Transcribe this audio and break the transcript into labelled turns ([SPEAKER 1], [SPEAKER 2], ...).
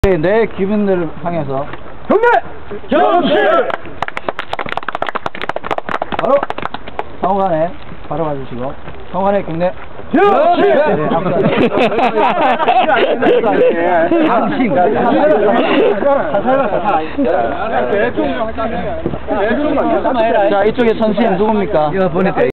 [SPEAKER 1] 내 기분들을 향해서
[SPEAKER 2] 경례! 정치!
[SPEAKER 1] 바로 상호간에 바로 가주시고 상호간에 경례
[SPEAKER 2] 정치!
[SPEAKER 1] 네, 당신 자 이쪽에 선생님 누굽니까?